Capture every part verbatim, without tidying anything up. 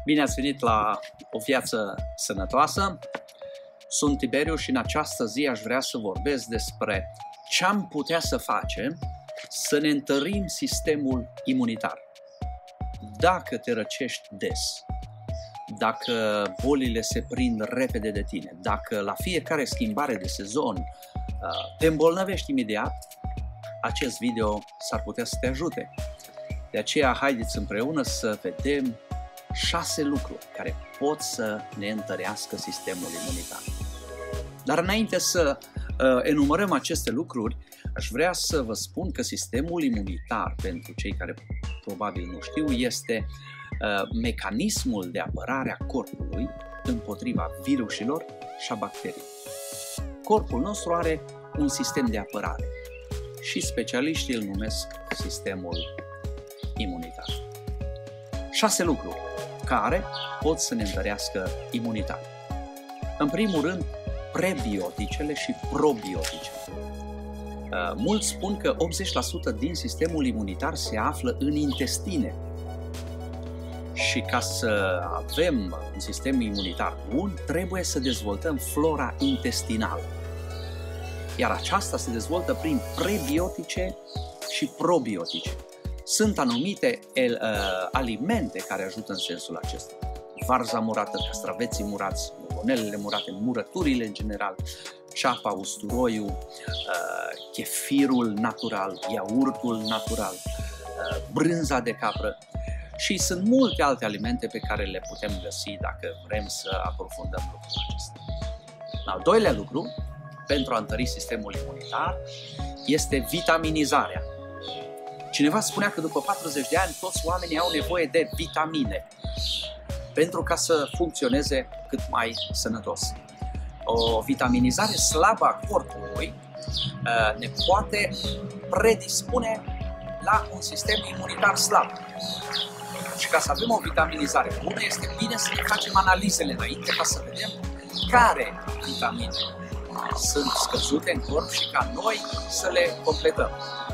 Bine ați venit la o viață sănătoasă. Sunt Tiberiu și în această zi aș vrea să vorbesc despre ce am putea să facem să ne întărim sistemul imunitar. Dacă te răcești des, dacă bolile se prind repede de tine, dacă la fiecare schimbare de sezon te îmbolnăvești imediat, acest video s-ar putea să te ajute. De aceea, haideți împreună să vedem șase lucruri care pot să ne întărească sistemul imunitar. Dar înainte să uh, enumerăm aceste lucruri, aș vrea să vă spun că sistemul imunitar, pentru cei care probabil nu știu, este uh, mecanismul de apărare a corpului împotriva virusilor și a bacteriilor. Corpul nostru are un sistem de apărare și specialiștii îl numesc sistemul imunitar. Șase lucruri care pot să ne întărească imunitatea. În primul rând, prebioticele și probioticele. Mulți spun că optzeci la sută din sistemul imunitar se află în intestine. Și ca să avem un sistem imunitar bun, trebuie să dezvoltăm flora intestinală. Iar aceasta se dezvoltă prin prebiotice și probiotice. Sunt anumite el, uh, alimente care ajută în sensul acesta. Varza murată, castraveții murați, bombonelele murate, murăturile în general, ceapa, usturoiul, uh, chefirul natural, iaurtul natural, uh, brânza de capră și sunt multe alte alimente pe care le putem găsi dacă vrem să aprofundăm lucrul acesta. Al doilea lucru, pentru a întări sistemul imunitar, este vitaminizarea. Cineva spunea că după patruzeci de ani toți oamenii au nevoie de vitamine pentru ca să funcționeze cât mai sănătos. O vitaminizare slabă a corpului ne poate predispune la un sistem imunitar slab. Și ca să avem o vitaminizare bună, este bine să ne facem analizele înainte ca să vedem care vitamine sunt scăzute în corp și ca noi să le completăm.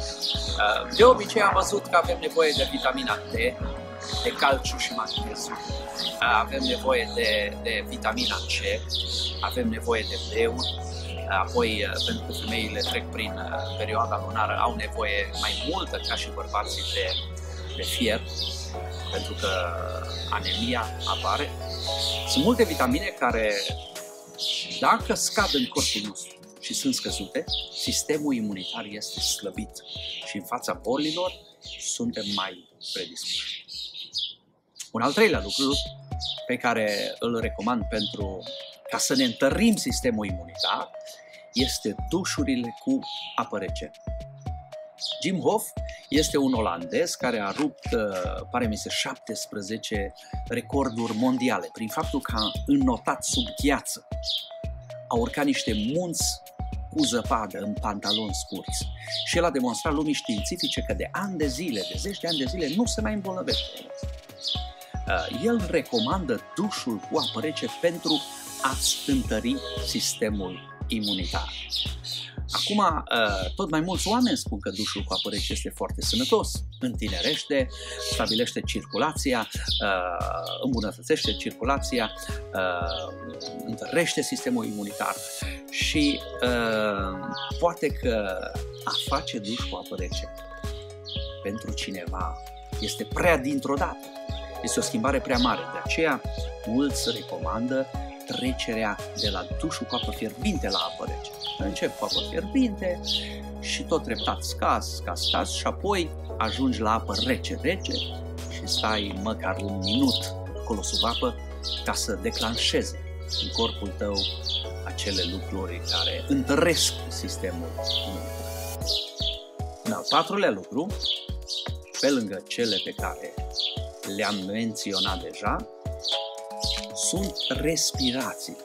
De obicei am văzut că avem nevoie de vitamina D, de calciu și magneziu, avem nevoie de, de vitamina C, avem nevoie de leu, apoi pentru că femeile trec prin perioada lunară au nevoie mai multă ca și bărbații de, de fier, pentru că anemia apare. Sunt multe vitamine care, dacă scad în corpul nostru și sunt scăzute, sistemul imunitar este slăbit și în fața bolilor suntem mai predispuși. Un al treilea lucru pe care îl recomand pentru ca să ne întărim sistemul imunitar este dușurile cu apă rece. Jim Hof este un olandez care a rupt, pare mi se, șaptesprezece recorduri mondiale prin faptul că a înnotat sub gheață. A urcat niște munți cu zăpadă în pantaloni scurți și el a demonstrat lumii științifice că de ani de zile, de zeci de ani de zile, nu se mai îmbolnăvește. El recomandă dușul cu apă rece pentru a-ți întări sistemul imunitar. Acum, tot mai mulți oameni spun că dușul cu apă rece este foarte sănătos, întinerește, stabilește circulația, îmbunătățește circulația, întărește sistemul imunitar și poate că a face duș cu apă rece pentru cineva este prea dintr-o dată, este o schimbare prea mare, de aceea mulți recomandă trecerea de la dușul cu apă fierbinte la apă rece. Încep cu apă fierbinte și tot treptat scazi, scazi, scazi și apoi ajungi la apă rece-rece și stai măcar un minut acolo sub apă ca să declanșeze în corpul tău acele lucruri care întăresc sistemul imunitar. Un al patrulea lucru, pe lângă cele pe care le-am menționat deja, sunt respirațiile.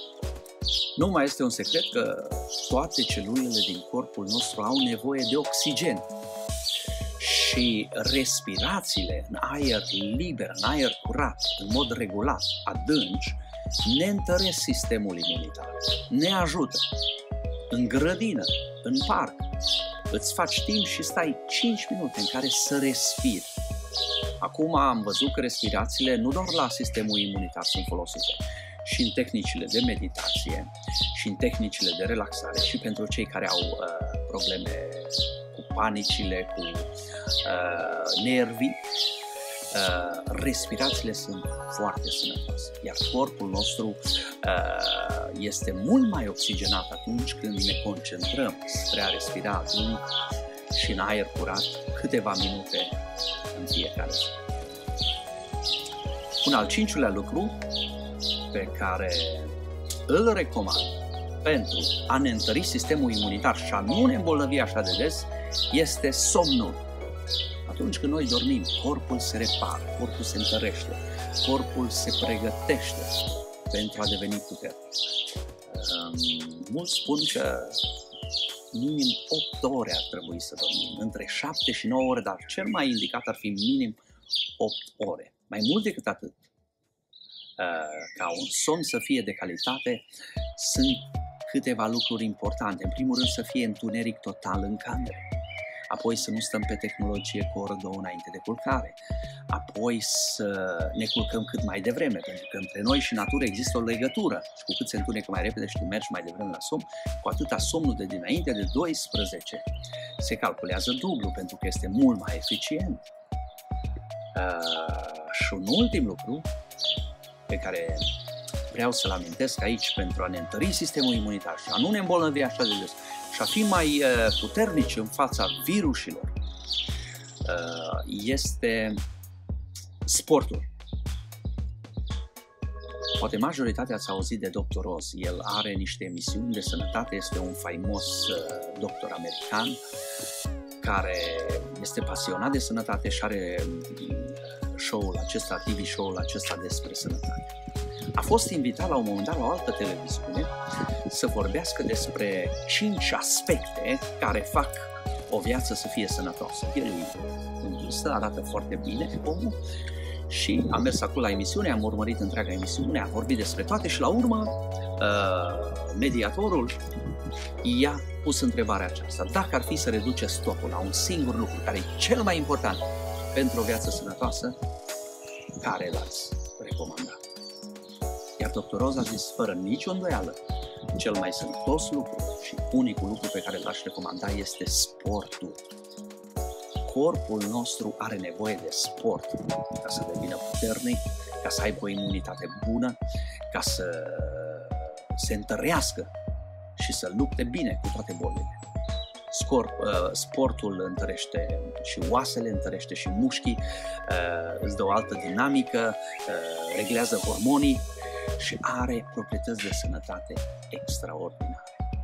Nu mai este un secret că toate celulele din corpul nostru au nevoie de oxigen. Și respirațiile în aer liber, în aer curat, în mod regulat, adânci, ne întăresc sistemul imunitar. Ne ajută. În grădină, în parc, îți faci timp și stai cinci minute în care să respiri. Acum am văzut că respirațiile nu doar la sistemul imunitar sunt folosite, și în tehnicile de meditație, și în tehnicile de relaxare, și pentru cei care au uh, probleme cu panicile, cu uh, nervii. Uh, respirațiile sunt foarte sănătoase, iar corpul nostru uh, este mult mai oxigenat atunci când ne concentrăm spre a respira adânc și în aer curat câteva minute în fiecare zi. Un al cincilea lucru pe care îl recomand pentru a ne întări sistemul imunitar și a nu ne îmbolnăvi așa de des este somnul. Atunci când noi dormim, corpul se repară, corpul se întărește, corpul se pregătește pentru a deveni puternic. Um, mulți spun că minim opt ore ar trebui să dormim, între șapte și nouă ore, dar cel mai indicat ar fi minim opt ore. Mai mult decât atât, ca un somn să fie de calitate, sunt câteva lucruri importante. În primul rând, să fie întuneric total în cameră. Apoi să nu stăm pe tehnologie cu o oră, două înainte de culcare. Apoi să ne culcăm cât mai devreme, pentru că între noi și natură există o legătură. Și cu cât se întunecă mai repede și tu mergi mai devreme la somn, cu atâta somnul de dinainte de douăsprezece se calculează dublu, pentru că este mult mai eficient. Uh, și un ultim lucru pe care vreau să-l amintesc aici pentru a ne întări sistemul imunitar și a nu ne îmbolnăvi așa de des și a fi mai uh, puternici în fața virusilor, uh, este sportul. Poate majoritatea ați auzit de doctor Oz. El are niște emisiuni de sănătate, este un faimos uh, doctor american care este pasionat de sănătate și are show-ul acesta, T V show-ul acesta despre sănătate. A fost invitat la un moment dat la o altă televiziune să vorbească despre cinci aspecte care fac o viață să fie sănătoasă. El e în vârstă, arată foarte bine omul și am mers acolo la emisiune, am urmărit întreaga emisiune, a vorbit despre toate și la urmă mediatorul i-a pus întrebarea aceasta: dacă ar fi să reduceți totul la un singur lucru care e cel mai important pentru o viață sănătoasă, care l-ați recomanda? Iar doctor Oz a zis, fără nicio îndoială, cel mai sănătos lucru și unicul lucru pe care l-aș recomanda este sportul. Corpul nostru are nevoie de sport ca să devină puternic, ca să aibă o imunitate bună, ca să se întărească și să lupte bine cu toate bolile. Scor, uh, sportul întărește și oasele, întărește și mușchii, uh, îți dă o altă dinamică, uh, reglează hormonii și are proprietăți de sănătate extraordinare.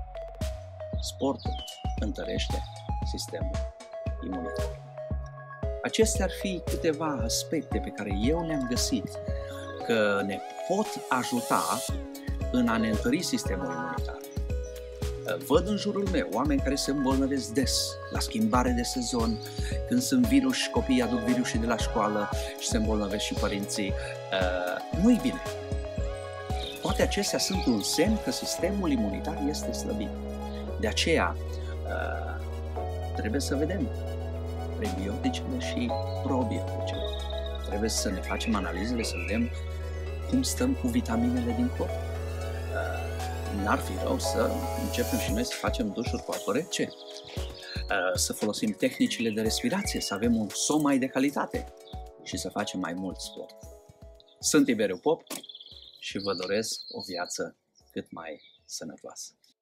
Sportul întărește sistemul imunitar. Acestea ar fi câteva aspecte pe care eu le-am găsit că ne pot ajuta în a ne întări sistemul imunitar. Văd în jurul meu oameni care se îmbolnăvesc des, la schimbare de sezon, când sunt virus, copiii aduc virusii de la școală și se îmbolnăvesc și părinții. Uh, nu-i bine. Toate acestea sunt un semn că sistemul imunitar este slăbit. De aceea uh, trebuie să vedem prebioticele și probioticele. Trebuie să ne facem analizele, să vedem cum stăm cu vitaminele din corp. N-ar fi rău să începem și noi să facem dușuri cu apă rece, să folosim tehnicile de respirație, să avem un somn mai de calitate și să facem mai mult sport. Sunt Tiberiu Pop și vă doresc o viață cât mai sănătoasă.